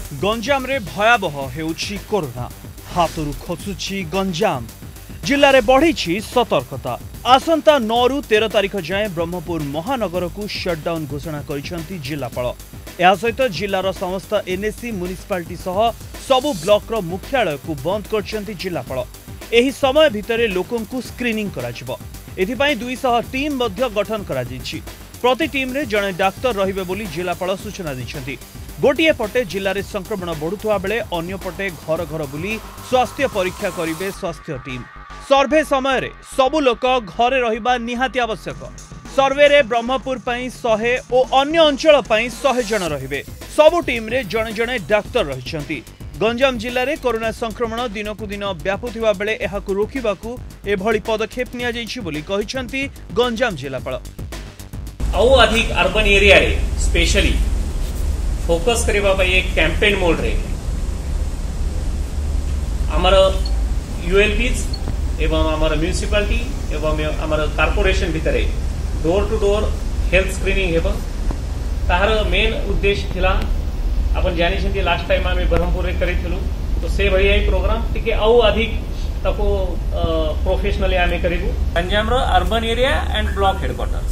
गंजाम रे भयावह हेउछि कोरोना हाथरू खसुछि गंजाम जिले में बढ़ी सतर्कता। आसंता 9 रु 13 तारीख जाए ब्रह्मपुर महानगर को शटडाउन घोषणा करिसेंती जिलापाल। या सहित जिलार समस्त एनएसी म्युनिसिपालिटी सह सबु ब्लॉक रो मुख्यालय को बंद करछंती जिलापाल। एही समय भितरे लोकंकु स्क्रीनिंग कराजिबो। एथिपाई 200 टीम मध्य गठन कराଯାଇଛି। प्रति टीम रे जणे डाक्टर रहिबे बोली जिलापाल सूचना दैछंती। गोटे पटे जिले में संक्रमण बढ़ुवा बेले अन्य पटे घर घर बुली स्वास्थ्य परीक्षा करिवे स्वास्थ्य टीम। सर्वे समय रे सबु लोक घरे रहिबा निहाती आवश्यक। सर्वे रे ब्रह्मपुर पई 100 और अन्य अंचल पई 100 जन रहिबे। सबु टीम रे जणे जणे डाक्टर रहिछंती। गंजाम जिले में कोरोना संक्रमण दिनकु दिन व्यापुथिबा बेले एहाकु रोकिबाकु एभली पदक्षेप निया जाइछि बोली कहिछंती गंजाम जिलापाल। आउ अधिक अर्बन एरिया रे स्पेशली फोकस करबा पई एक कैंपेन मोड रे हमर यूएलपीज एवं हमर म्युनिसिपालिटी एवं हमर कॉर्पोरेशन भितरे door to door health screening हेबो। ताहार मेन उद्देश्य थिला अपन जानि छथि लास्ट टाइम आमे ब्रह्मपुर रे करिथिलु तो से भई आई प्रोग्राम टिके आउ अधिक तको प्रोफेशनली आमे करिबु। गंजाम रो urban area and block headquarters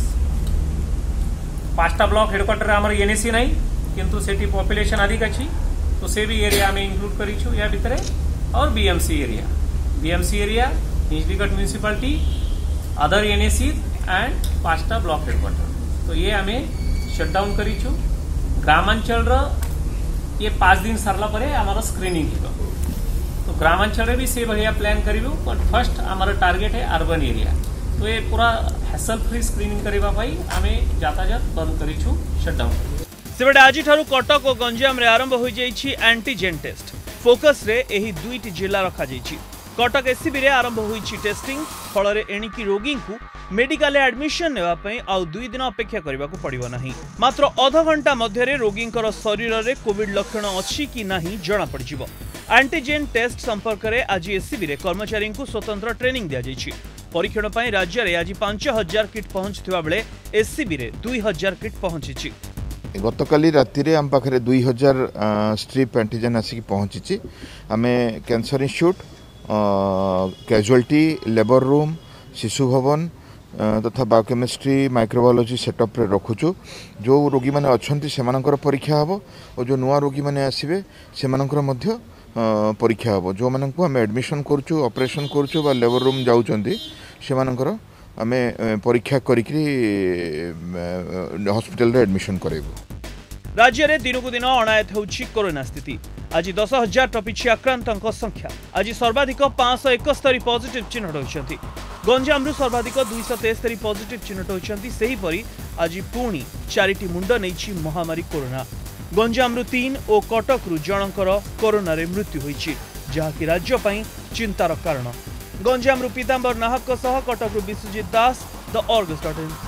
5टा ब्लॉक हेडक्वार्टर हमर एनएसी नाही किंतु सेठी पॉपुलेशन अधिक अच्छी तो से भी एरिया में इंक्लूड करिछु या भितरे और बीएमसी एरिया निजलीगढ़ म्युनिसिपालिटी अदर एनएसी एंड 5टा ब्लॉक हेडक्वार्टर तो ये हमें शटडाउन करिछु। ग्रामांचल रो ये 5 दिन सरला परे हमारा स्क्रीनिंग हिबो तो ग्रामांचल रे भी से भैया प्लान करिबो बट फर्स्ट हमारा टारगेट है अर्बन एरिया तो ये पूरा हैसल फ्री स्क्रीनिंग करबा भाई हमें यातायात बंद करिछु शटडाउन। सेबडे आज कटक और गंजाम रे आरंभ हो जाइछि एंटीजेन टेस्ट। फोकस रे एही दुईटी जिला रखा जाइछि। कटक एससीबी रे आरंभ होइछि टेस्टिंग फल रे एणिकी रोगी को मेडिकल एडमिशन नेवा पई आउ 2 दिन अपेक्षा करबा को पड़िबो नाही। मात्र आधा घंटा मध्य रे रोगींकर शरीर रे कोविड लक्षण अछि कि नाही जणा पड़िजिबो। एंटीजेन टेस्ट संपर्क रे आज एससीबी रे कर्मचारी को स्वतंत्र ट्रेनिंग दिया जाइछि। परीक्षण पई राज्य रे आज 5000 किट पहुंचथिबा बेले एससीबी रे 2000 किट पहुंचिछि। गतकाली राति आम पाखे 2000 स्ट्रिप एंटीजेन आसिक पहुँची। आम cancer institute casualty labour room शिशु भवन तथा बायोकेमिस्ट्री माइक्रोबायोलॉजी सेटअप रे रखुचु। जो रोगी मैंने अच्छा से परीक्षा हम और जो नुआ रोगी मैंने आसवे से परीक्षा हम। जो मानक आम एडमिशन करुचु ऑपरेशन करुचु बा लेबर रूम जाउचंती से आम परीक्षा करिकरी हॉस्पिटल रे एडमिशन करेबु। राज्य में दिनकु दिन अणायत होउछि कोरोना स्थिति। आज 10,000 टपिछि आक्रांतक संख्या। आज सर्वाधिक 571 पॉजिटिव चिन्हट होइछंती। गंजाम सर्वाधिक 273 पॉजिटिव चिन्हट होइछंती। सेही परी आज पुणी 4टी मुंड नैछि महामारी कोरोना। गंजाम 3 और कटक जनकर कोरोना रे मृत्यु होइछि जहाकि राज्य पई चिंतार कारण। गंजाम पीतांबर नाहक सह कटक विश्वजित दास द ऑर्गस.इन।